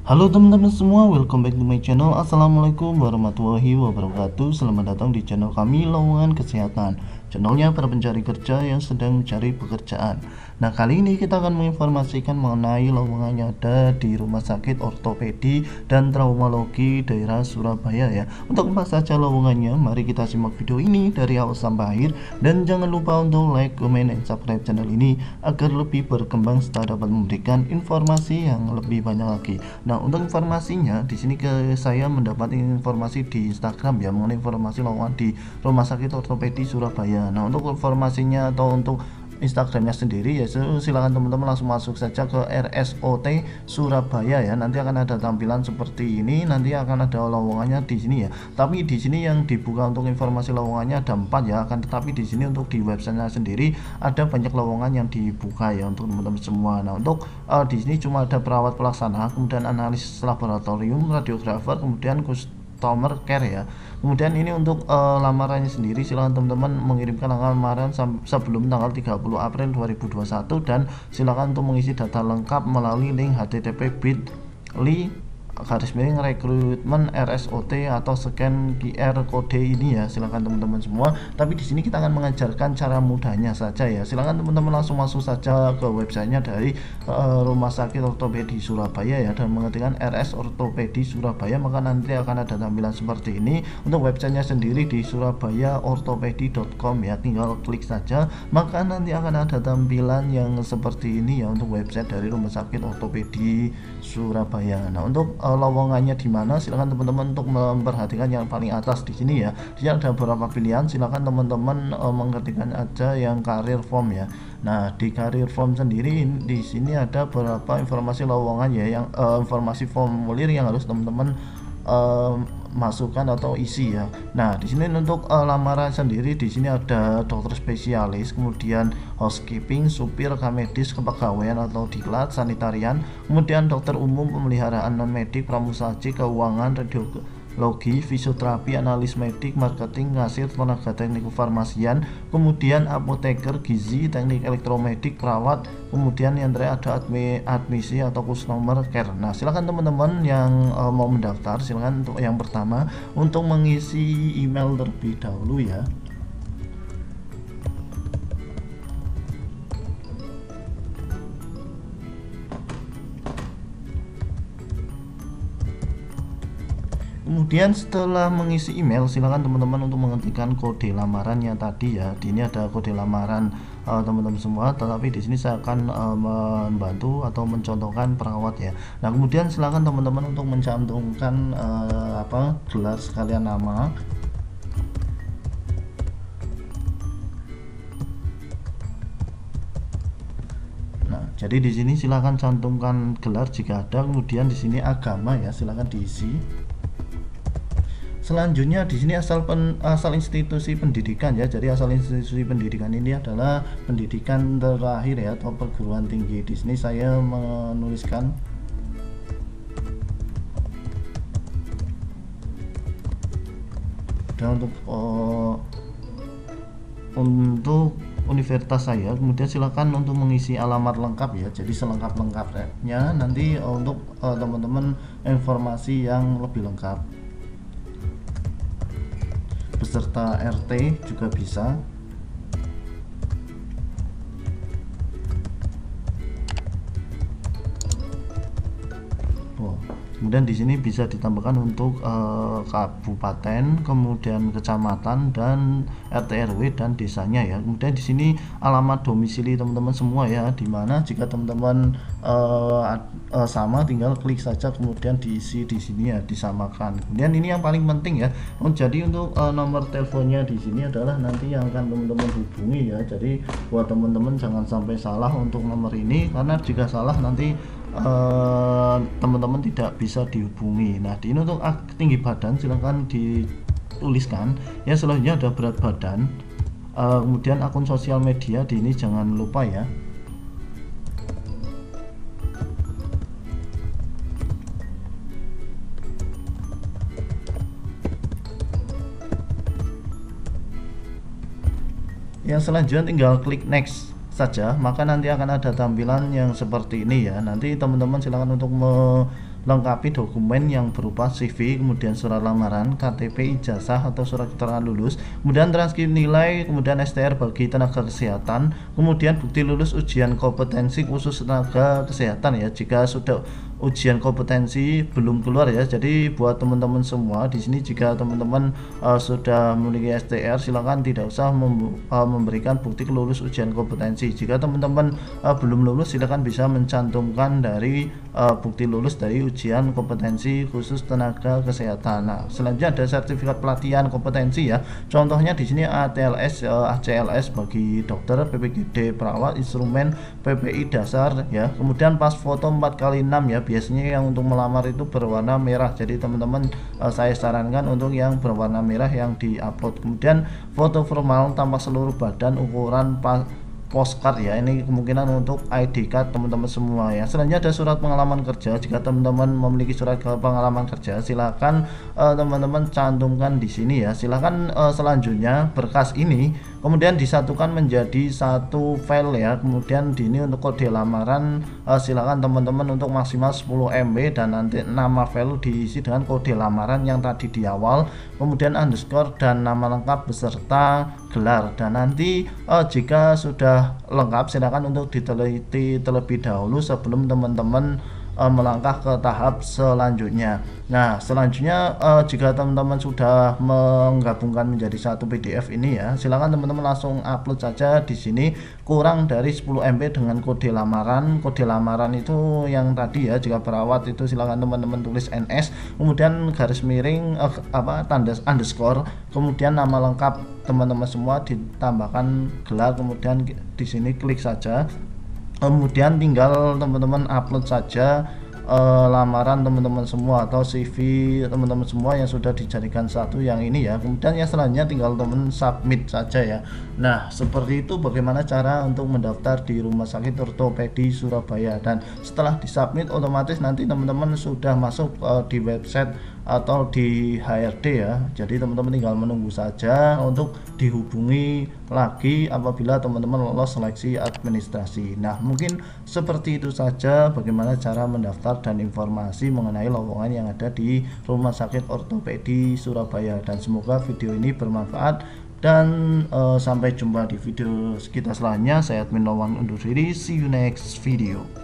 Halo teman-teman semua, welcome back to my channel. Assalamualaikum warahmatullahi wabarakatuh. Selamat datang di channel kami, Lowongan Kesehatan. Channelnya para pencari kerja yang sedang mencari pekerjaan. Nah, kali ini kita akan menginformasikan mengenai lowongan yang ada di Rumah Sakit Ortopedi dan Traumologi daerah Surabaya ya. Untuk apa saja lowongannya, mari kita simak video ini dari awal sampai akhir. Dan jangan lupa untuk like, comment, dan subscribe channel ini agar lebih berkembang serta dapat memberikan informasi yang lebih banyak lagi. Nah, untuk informasinya di sini saya mendapat informasi di Instagram ya mengenai informasi lowongan di Rumah Sakit Ortopedi Surabaya. Nah, untuk informasinya atau untuk Instagramnya sendiri ya silakan teman-teman langsung masuk saja ke RSOT Surabaya ya. Nanti akan ada tampilan seperti ini, nanti akan ada lowongannya di sini ya. Tapi di sini yang dibuka untuk informasi lowongannya ada 4 ya, akan tetapi di sini untuk di websitenya sendiri ada banyak lowongan yang dibuka ya untuk teman-teman semua. Nah, untuk di sini cuma ada perawat pelaksana, kemudian analis laboratorium, radiografer, kemudian customer care ya. Kemudian ini untuk lamarannya sendiri, silahkan teman-teman mengirimkan lamaran sebelum tanggal 30 April 2021 dan silakan untuk mengisi data lengkap melalui link http://bit.ly rekrutmen RSOT atau scan QR kode ini ya. Silakan teman-teman semua. Tapi di sini kita akan mengajarkan cara mudahnya saja ya. Silakan teman-teman langsung masuk saja ke websitenya dari Rumah Sakit Ortopedi Surabaya ya, dan mengetikkan RS Ortopedi Surabaya, maka nanti akan ada tampilan seperti ini. Untuk websitenya sendiri di surabayaortopedi.com ya, tinggal klik saja maka nanti akan ada tampilan yang seperti ini ya untuk website dari Rumah Sakit Ortopedi Surabaya. Nah, untuk lowongannya di mana, silakan teman-teman untuk memperhatikan yang paling atas di sini ya. Di sini ada beberapa pilihan, silakan teman-teman mengetikkan aja yang career form ya. Nah, di career form sendiri di sini ada beberapa informasi lowongan ya, yang informasi formulir yang harus teman-teman masukkan atau isi ya. Nah, di sini untuk lamaran sendiri di sini ada dokter spesialis, kemudian housekeeping, supir, kamedis, kepegawaian atau diklat, sanitarian, kemudian dokter umum, pemeliharaan non medik, pramusaji, keuangan, radiologi, fisioterapi, analis medik, marketing, kasir, tenaga teknik kefarmasian, kemudian apoteker, gizi, teknik elektromedik, perawat, kemudian yang terakhir ada admisi atau customer care. Nah, silakan teman-teman yang mau mendaftar, silakan untuk yang pertama untuk mengisi email terlebih dahulu ya. Kemudian setelah mengisi email, silakan teman-teman untuk mengetikkan kode lamarannya tadi ya. Di ini ada kode lamaran teman-teman semua, tetapi di sini saya akan membantu atau mencontohkan perawat ya. Nah, kemudian silakan teman-teman untuk mencantumkan gelar sekalian nama. Nah, jadi di sini silakan cantumkan gelar jika ada, kemudian di sini agama ya, silakan diisi. Selanjutnya di sini asal institusi pendidikan ya. Jadi asal institusi pendidikan ini adalah pendidikan terakhir ya atau perguruan tinggi. Di sini saya menuliskan dan untuk universitas saya. Kemudian silakan untuk mengisi alamat lengkap ya. Jadi selengkap-lengkapnya nanti untuk teman-teman informasi yang lebih lengkap beserta RT juga bisa. Kemudian di sini bisa ditambahkan untuk kabupaten, kemudian kecamatan, dan RT RW dan desanya ya. Kemudian di sini alamat domisili teman-teman semua ya, dimana jika teman-teman sama tinggal klik saja kemudian diisi di sini ya, disamakan. Kemudian ini yang paling penting ya. Jadi untuk nomor teleponnya di sini adalah nanti yang akan teman-teman hubungi ya. Jadi buat teman-teman jangan sampai salah untuk nomor ini, karena jika salah nanti teman-teman tidak bisa dihubungi. Nah, di ini untuk tinggi badan silahkan dituliskan ya. Selanjutnya ada berat badan, kemudian akun sosial media di ini jangan lupa ya. Yang selanjutnya tinggal klik next saja, maka nanti akan ada tampilan yang seperti ini ya. Nanti teman-teman silakan untuk lengkapi dokumen yang berupa CV, kemudian surat lamaran, KTP, ijazah atau surat keterangan lulus, kemudian transkrip nilai, kemudian STR bagi tenaga kesehatan, kemudian bukti lulus ujian kompetensi khusus tenaga kesehatan ya. Jika sudah ujian kompetensi belum keluar ya, jadi buat teman-teman semua di sini, jika teman-teman sudah memiliki STR, silakan tidak usah memberikan bukti lulus ujian kompetensi. Jika teman-teman belum lulus, silakan bisa mencantumkan dari bukti lulus dari ujian kompetensi khusus tenaga kesehatan. Nah, selanjutnya ada sertifikat pelatihan kompetensi ya. Contohnya di sini ATLS, ACLS bagi dokter, PPGD perawat, instrumen, PPI dasar ya. Kemudian pas foto 4x6 ya. Biasanya yang untuk melamar itu berwarna merah, jadi teman-teman saya sarankan untuk yang berwarna merah yang diupload. Kemudian foto formal tanpa seluruh badan, ukuran postcard ya, ini kemungkinan untuk ID card teman-teman semua ya. Selanjutnya ada surat pengalaman kerja. Jika teman-teman memiliki surat pengalaman kerja, silakan teman-teman cantumkan di sini ya. Silakan selanjutnya berkas ini kemudian disatukan menjadi satu file ya. Kemudian di ini untuk kode lamaran, silakan teman-teman untuk maksimal 10 MB, dan nanti nama file diisi dengan kode lamaran yang tadi di awal, kemudian underscore dan nama lengkap beserta gelar. Dan nanti jika sudah lengkap, silakan untuk diteliti terlebih dahulu sebelum teman-teman melangkah ke tahap selanjutnya. Nah, selanjutnya jika teman-teman sudah menggabungkan menjadi satu PDF ini ya, silakan teman-teman langsung upload saja di sini kurang dari 10 MB dengan kode lamaran. Kode lamaran itu yang tadi ya, jika perawat itu silakan teman-teman tulis NS, kemudian garis miring tanda underscore, kemudian nama lengkap teman-teman semua ditambahkan gelar, kemudian di sini klik saja. Kemudian tinggal teman-teman upload saja lamaran teman-teman semua atau CV teman-teman semua yang sudah dijadikan satu yang ini ya. Kemudian yang selanjutnya tinggal teman submit saja ya. Nah, seperti itu bagaimana cara untuk mendaftar di Rumah Sakit Ortopedi Surabaya. Dan setelah disubmit, otomatis nanti teman-teman sudah masuk di website atau di HRD ya. Jadi teman-teman tinggal menunggu saja untuk dihubungi lagi apabila teman-teman lolos seleksi administrasi. Nah, mungkin seperti itu saja bagaimana cara mendaftar dan informasi mengenai lowongan yang ada di Rumah Sakit Ortopedi Surabaya. Dan semoga video ini bermanfaat, dan sampai jumpa di video kita selanjutnya. Saya Admin Lawan undur diri, see you next video.